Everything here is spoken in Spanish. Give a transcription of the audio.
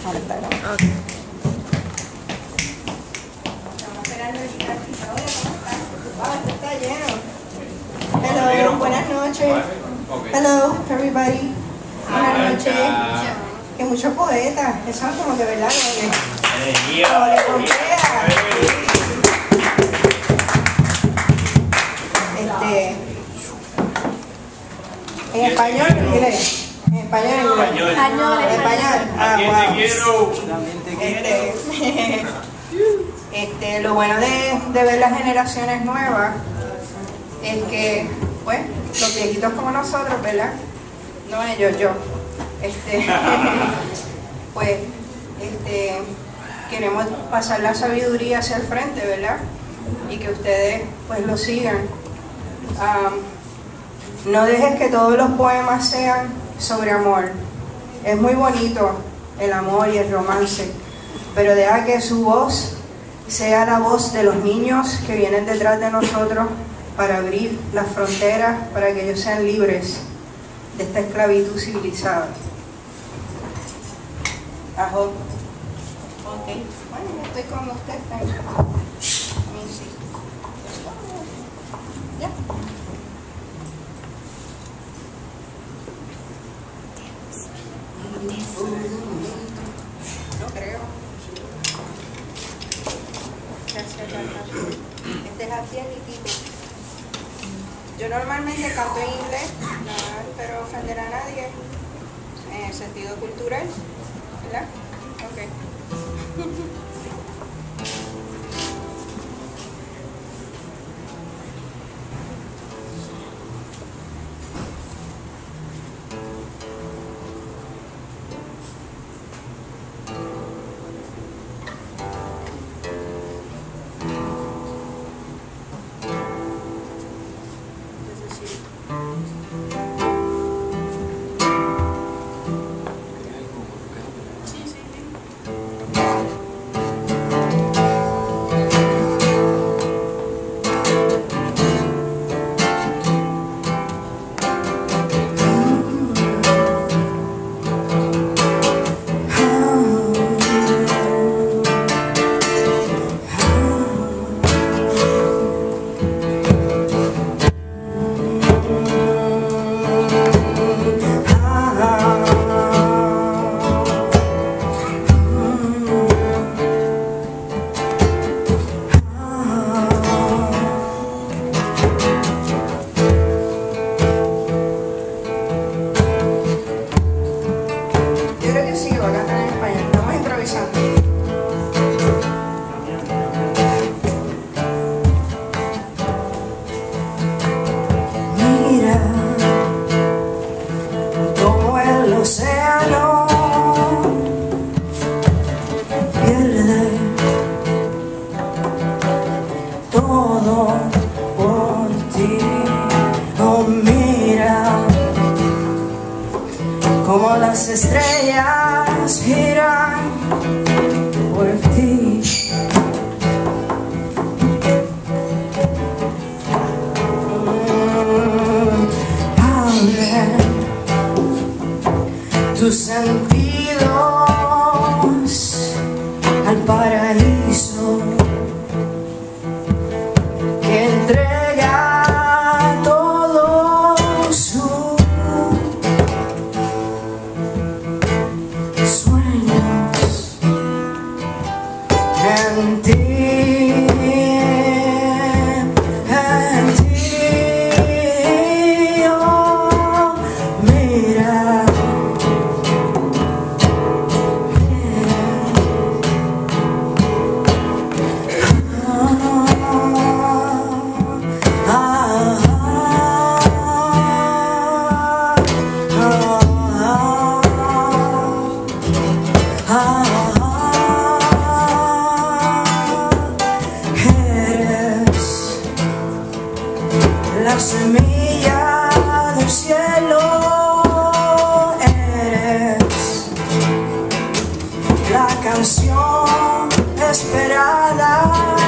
Ahora está grabando. Okay. Estamos esperando el guitarrista. Hola, ¿cómo estás? Esto está lleno. Hello, buenas noches. Hello, everybody. Buenas noches. Que muchos poetas, que son como que verdad, como de compleja. En español o en inglés. En español o en inglés. Español. Ah, wow. También te quiero. Lo bueno de ver las generaciones nuevas es que, pues, los viejitos como nosotros, ¿verdad? No ellos, yo. Pues, queremos pasar la sabiduría hacia el frente, ¿verdad? Y que ustedes, pues, lo sigan. No dejes que todos los poemas sean sobre amor. Es muy bonito el amor y el romance, pero deja que su voz sea la voz de los niños que vienen detrás de nosotros para abrir las fronteras, para que ellos sean libres de esta esclavitud civilizada. Ajo. Ok. Bueno, yo estoy con usted. Ya. No creo. Gracias, gracias. Este es así el tipo. Yo normalmente canto en inglés, no espero ofender a nadie, en el sentido cultural, ¿verdad? Ok. Todo por ti, oh mira como las estrellas giran por ti. Abre tus sentidos al paraíso que entrega todo sus sueños en ti, oh, mira, eres la semilla del cielo, eres la canción esperada.